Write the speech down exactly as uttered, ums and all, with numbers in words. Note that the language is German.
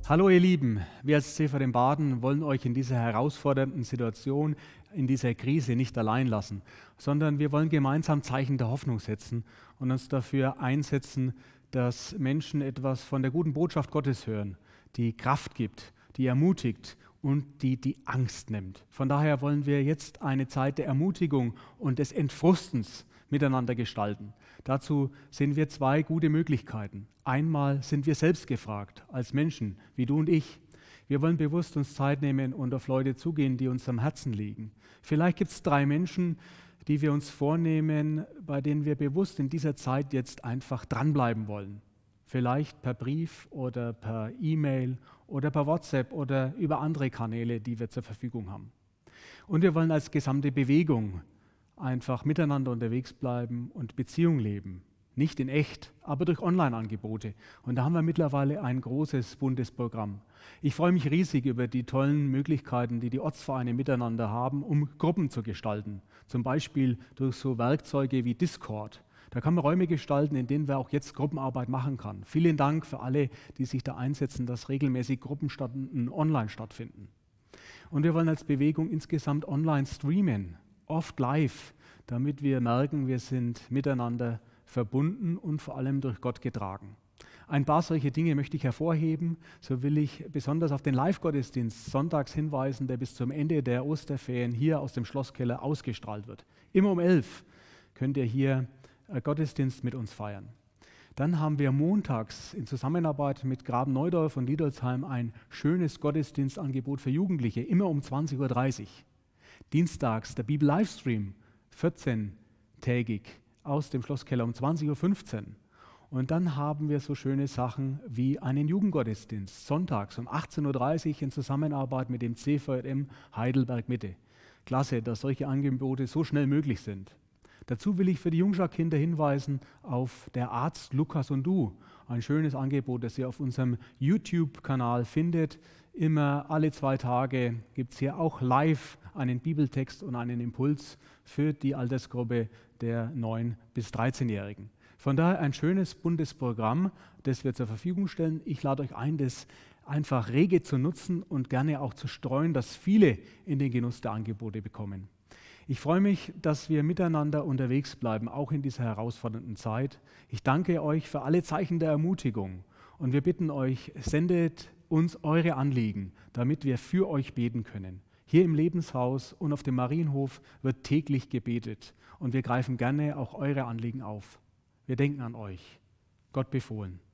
Hallo ihr Lieben, wir als C V M Baden wollen euch in dieser herausfordernden Situation, in dieser Krise nicht allein lassen, sondern wir wollen gemeinsam Zeichen der Hoffnung setzen und uns dafür einsetzen, dass Menschen etwas von der guten Botschaft Gottes hören, die Kraft gibt, die ermutigt und die die Angst nimmt. Von daher wollen wir jetzt eine Zeit der Ermutigung und des Entfrustens miteinander gestalten. Dazu sehen wir zwei gute Möglichkeiten. Einmal sind wir selbst gefragt, als Menschen, wie du und ich. Wir wollen bewusst uns Zeit nehmen und auf Leute zugehen, die uns am Herzen liegen. Vielleicht gibt es drei Menschen, die wir uns vornehmen, bei denen wir bewusst in dieser Zeit jetzt einfach dranbleiben wollen. Vielleicht per Brief oder per E-Mail oder per WhatsApp oder über andere Kanäle, die wir zur Verfügung haben. Und wir wollen als gesamte Bewegung einfach miteinander unterwegs bleiben und Beziehung leben. Nicht in echt, aber durch Online-Angebote. Und da haben wir mittlerweile ein großes, buntes Programm. Ich freue mich riesig über die tollen Möglichkeiten, die die Ortsvereine miteinander haben, um Gruppen zu gestalten. Zum Beispiel durch so Werkzeuge wie Discord. Da kann man Räume gestalten, in denen man auch jetzt Gruppenarbeit machen kann. Vielen Dank für alle, die sich da einsetzen, dass regelmäßig Gruppenstunden online stattfinden. Und wir wollen als Bewegung insgesamt online streamen, oft live, damit wir merken, wir sind miteinander verbunden und vor allem durch Gott getragen. Ein paar solche Dinge möchte ich hervorheben. So will ich besonders auf den Live-Gottesdienst sonntags hinweisen, der bis zum Ende der Osterferien hier aus dem Schlosskeller ausgestrahlt wird. Immer um elf könnt ihr hier Gottesdienst mit uns feiern. Dann haben wir montags in Zusammenarbeit mit Graben-Neudorf und Liedolsheim ein schönes Gottesdienstangebot für Jugendliche, immer um zwanzig Uhr dreißig. Dienstags der Bibel-Livestream, vierzehntägig aus dem Schlosskeller um zwanzig Uhr fünfzehn. Und dann haben wir so schöne Sachen wie einen Jugendgottesdienst, sonntags um achtzehn Uhr dreißig in Zusammenarbeit mit dem C V M Heidelberg Mitte. Klasse, dass solche Angebote so schnell möglich sind. Dazu will ich für die Jungschar-Kinder hinweisen auf Der Arzt, Lukas und du. Ein schönes Angebot, das ihr auf unserem YouTube-Kanal findet. Immer alle zwei Tage gibt es hier auch live einen Bibeltext und einen Impuls für die Altersgruppe der neun- bis dreizehnjährigen. Von daher ein schönes, buntes Programm, das wir zur Verfügung stellen. Ich lade euch ein, das einfach rege zu nutzen und gerne auch zu streuen, dass viele in den Genuss der Angebote bekommen. Ich freue mich, dass wir miteinander unterwegs bleiben, auch in dieser herausfordernden Zeit. Ich danke euch für alle Zeichen der Ermutigung und wir bitten euch, sendet uns eure Anliegen, damit wir für euch beten können. Hier im Lebenshaus und auf dem Marienhof wird täglich gebetet und wir greifen gerne auch eure Anliegen auf. Wir denken an euch. Gott befohlen.